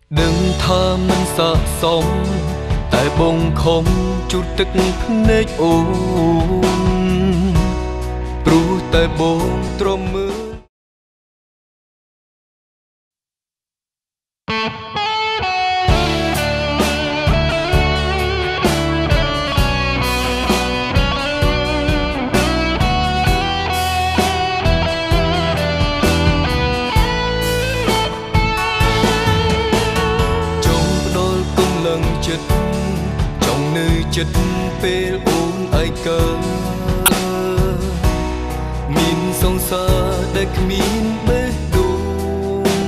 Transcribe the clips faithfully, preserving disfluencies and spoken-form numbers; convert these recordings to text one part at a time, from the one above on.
ដឹងថាមិនស័ក្តិសមតែបងខំជូតទឹកភ្នែកអូនព្រោះតែបងទ្រាំមើលចង់នៅចិត្តពេលអូនឯកើមានសង្សារដែលគ្មានបេះដូង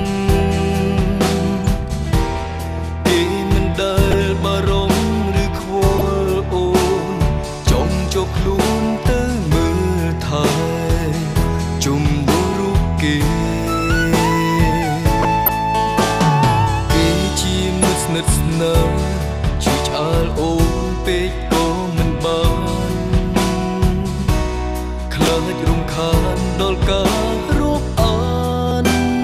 គេមិនដែលបារម្ភឬខ្វល់អូនចង់ចុះខ្លួនទៅមើលថែជុំดูរូបគេគេជាមិត្តស្និទ្ធស្នាលអូនពេកក៏មិនបានខ្លាចរំខានដល់ការរាប់អាន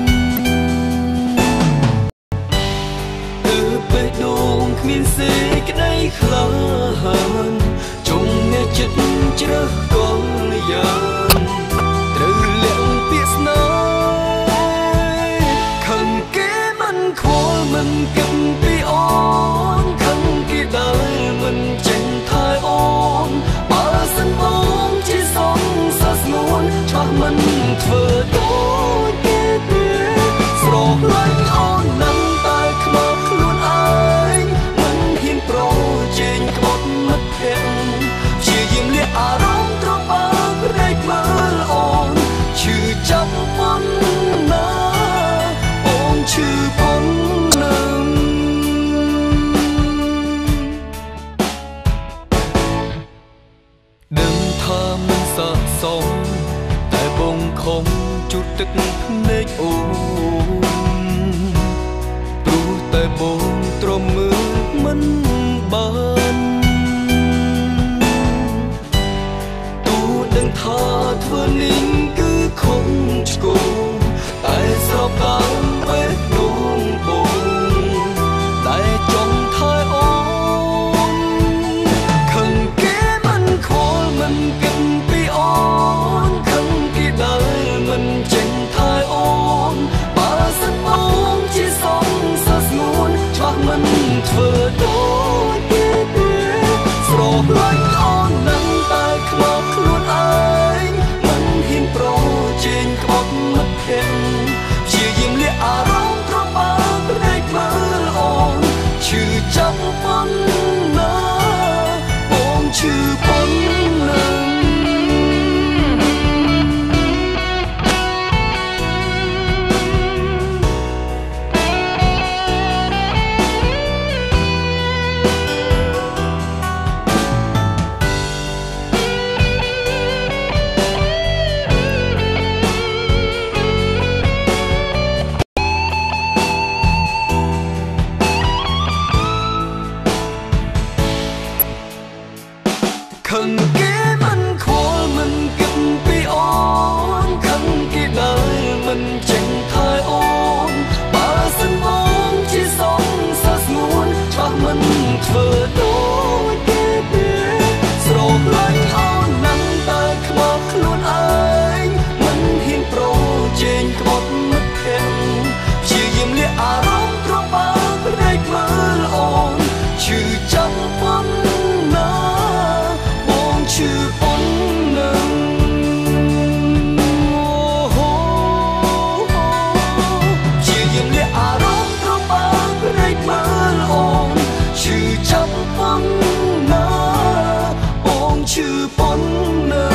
ទើបបេះដូងគ្មានសេចក្តីក្លាហានចង់អ្នកចិត្តជ្រើសក៏យ៉ាងត្រូវលាក់ពាក្យស្នេហ៍ខឹងគេមិនខ្វល់មិនគិតពីអូនខឹងគេដែរមិនចេញថែអូនបើសិនបងជាសងសស្ងួនឆ្លោះមិនធ្វើដូចគេទេស្រឡាញ់អូននឹងតែខ្មាស់ខ្លួនឯងមិនហ៊ានប្រជែងក្បត់មិត្តភក្តិព្យាយាមលាក់អារម្មណ៍ត្របាក់រែកមើលអូនឈឺចាប់ប៉ុណ្ណាអូនឈឺប៉ុណ្ណាដឹងថាមិនស័ក្តិសមតែបងខំជូតទឹកភ្នែកអូនព្រោះតែបងទ្រាំមើលមិនបានទោះដឹងថាធ្វើនេះគឺខំឆ្កូតែស្របតាមបេះដូងបងតែចង់ថែអូនខឹងគេមិនខ្វល់មិនគិតពីអូនខឹងគេដែរមិនចេញថែអូនបើសិនបងជាសងសស្ងួនឆ្លោះមិនធ្វើដូចគេទេស្រឡាញ់អូននឹងតែខ្មាស់ខ្លួនឯងមិនហ៊ានប្រជែងក្បត់មិត្តភក្តិព្យាយាមលាក់អារម្មណ៍ត្របាក់រែកមើលអូនឈឺចាប់ប៉ុណ្ណាបងឈឺប៉ុណ្ណាខឹងគេមិនខ្វល់មិនគិតពីអូនខឹងគេដែរមិនចេញថែអូនបើសិនបងជាសងសស្ងួនឆ្លោះមិនធ្វើដូចគេទេស្រឡាញ់អូននឹងតែខ្មាស់ខ្លួនឯងមិនហ៊ានប្រជែងក្បត់មិត្តភក្តិព្យាយាមលាក់អារម្មណ៍ត្របាក់រែកមើលអូនឈឺចាប់ប៉ុណ្ណាឈឺប៉ុណ្ណាព្យាយាមលាក់អារម្មណ៍ត្របាក់រែកមើលអូនឈឺចាប់ប៉ុណ្ណាអូនឈឺប៉ុណ្ណា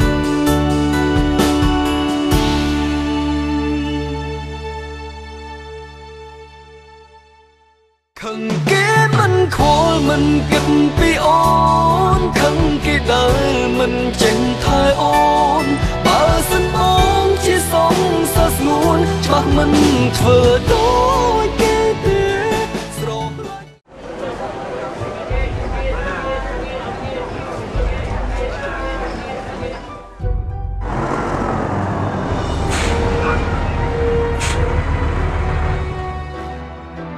ខឹងគេមិនខ្វល់មិនគិតពីអូនខឹងគេដែរមិនចេញថែអូនបើសិនបងជាសងសស្ងួនឆ្លោះមិនធ្វើដូចគេទេស្រឡាញ់អ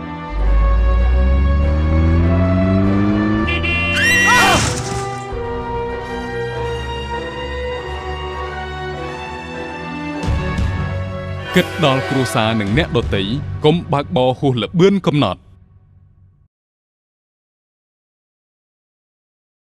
គិតដល់គ្រួសារនិងអ្នកដទៃកុំបើកបរហួសល្បឿនកំណត់